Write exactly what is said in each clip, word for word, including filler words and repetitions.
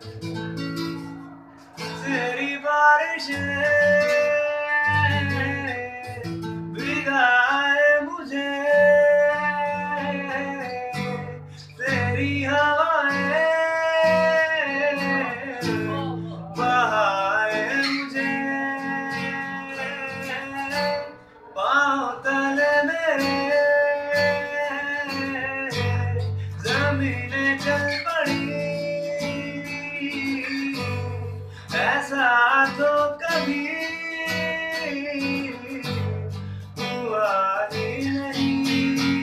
तेरी बारिशें भिगाए मुझे, तेरी हवाएं बहाए मुझे, पाँव तले मेरे ज़मीनें चल पड़ी, ऐसा तो कभी हुआ ही नहीं।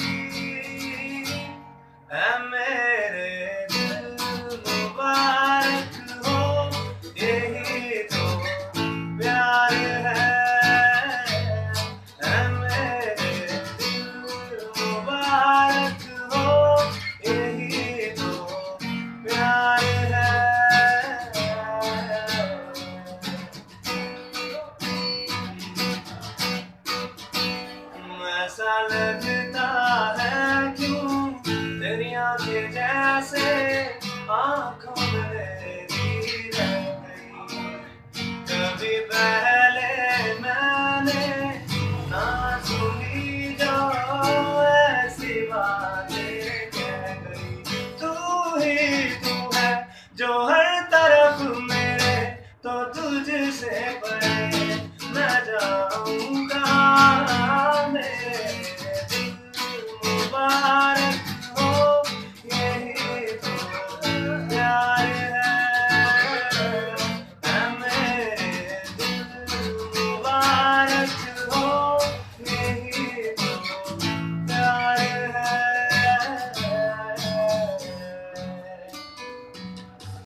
ऐ मेरे दिल मुबारक हो, यही तो प्यार है। ऐ मेरे दिल मुबारक हो, यही तो प्यार है। ऐसा लगता है क्यों तेरी आंखें जैसे आँखों में मेरी रह गई। कभी पहले मैंने ना सुनी जो ऐसी बातें कह गई। तू ही तू है जो है